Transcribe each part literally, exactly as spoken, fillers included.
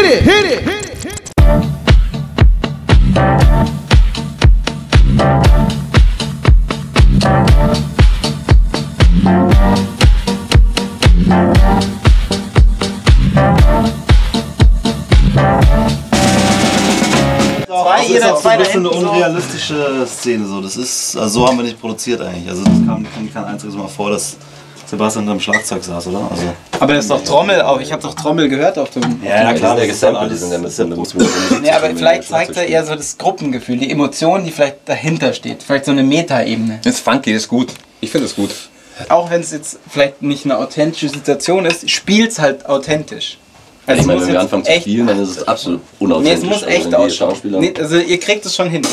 hit it, hit it, hit it, hit it. Zwei, ihr seid zwei. Das ist eine unrealistische Szene. So. Das ist, also so haben wir nicht produziert eigentlich. Also das kam, kam kein einziges Mal vor, dass Sebastian am Schlagzeug saß, oder? Also Aber das ist doch Trommel auch. Ich habe doch Trommel gehört auf dem. ja, na klar, der das ist dann gesampelt alles. ist in der Das ist ja Mitte. Nee, aber vielleicht zeigt er eher so das Gruppengefühl, die Emotion, die vielleicht dahinter steht. Vielleicht so eine Meta-Ebene. Das ist funky, das ist gut. Ich finde es gut. Auch wenn es jetzt vielleicht nicht eine authentische Situation ist, spielt es halt authentisch. Also Ich meine, es wenn wir muss anfangen jetzt zu spielen, dann ist es absolut Nee, unauthentisch. es muss Also echt wenn die ausschauen. Schauspieler- Nee, also ihr kriegt es schon hin.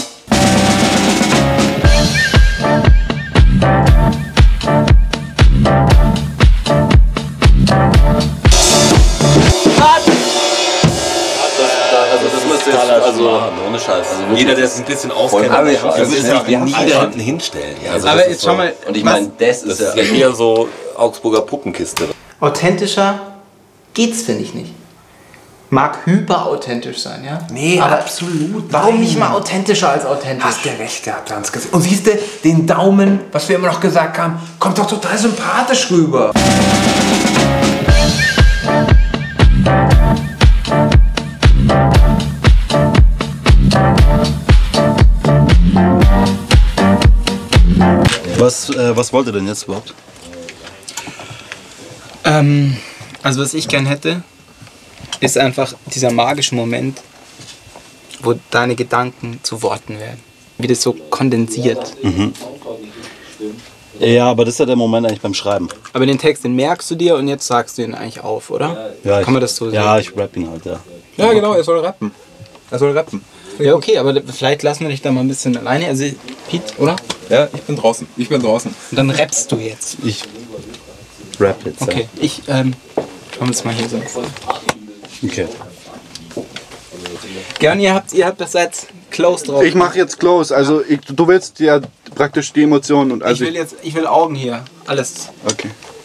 Also das müsste jetzt, also ohne Scheiß. Also Jeder, der es ein bisschen auskennt, Aber wir wir würden es ja, ja nie Alter. da hinten hinstellen. Ja, also Aber das jetzt ist schau so- mal. Und ich was- meine, das Das ist ist ja ja eher so Augsburger Puppenkiste. Authentischer geht's, finde ich nicht. Mag hyperauthentisch sein, ja? Nee, aber absolut. warum nein. nicht mal authentischer als authentisch? Hast du recht gehabt, Hans. Und siehst du, den Daumen, was wir immer noch gesagt haben, kommt doch total sympathisch rüber. Was, äh, was wollt ihr denn jetzt überhaupt? Ähm, also was ich gern hätte, ist einfach dieser magische Moment, wo deine Gedanken zu Worten werden. Wie das so kondensiert. Mhm. Ja, aber das ist ja der Moment eigentlich beim Schreiben. Aber den Text, den merkst du dir und jetzt sagst du ihn eigentlich auf, oder? Ja, ich, Kann man das so Ja, sehen? ich rapp ihn halt, ja. Ja, genau, er soll rappen. Er soll rappen. Ja, okay, aber vielleicht lassen wir dich da mal ein bisschen alleine. Also, Pete, oder? Ja, ich bin draußen. Ich bin draußen. Und dann rappst du jetzt. Ich rap jetzt, Okay, ich, ähm, schauen wir uns mal hier so. ja. Okay. Gern, ihr habt, ihr habt das jetzt close drauf. Ich mache jetzt close, also ich, du willst ja praktisch die Emotionen und Ich also will jetzt, ich will Augen hier. Alles. okay.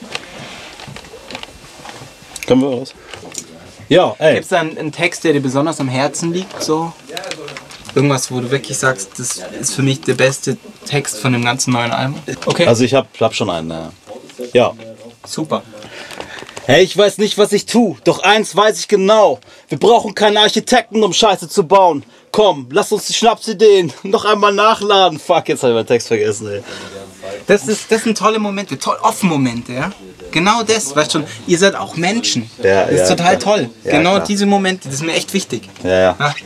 Können wir raus? Ja, ey. Gibt es da einen, einen Text, der dir besonders am Herzen liegt? So? Irgendwas, wo du wirklich sagst, das ist für mich der beste Text von dem ganzen neuen Album? Okay, Also ich hab, hab schon einen, ja. Ja. super. Hey, ich weiß nicht, was ich tu, doch eins weiß ich genau. Wir brauchen keine Architekten, um Scheiße zu bauen. Komm, lass uns die Schnapsideen noch einmal nachladen. Fuck, jetzt hab ich meinen Text vergessen, ey. Das, ist, das sind tolle Momente, toll, Offen-Momente, ja? Genau das, weißt schon, ihr seid auch Menschen. Ja, das ist ja, total klar. toll. Ja, genau klar. diese Momente, das ist mir echt wichtig. Ja, ja. Ja?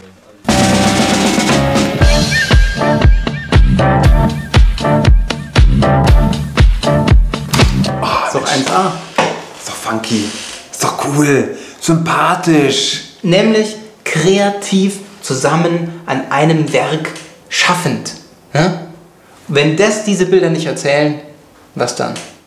Ist doch eins A. Ist doch funky. Ist doch cool. Sympathisch. Nämlich kreativ zusammen an einem Werk schaffend. Ja? Wenn das diese Bilder nicht erzählen, was dann?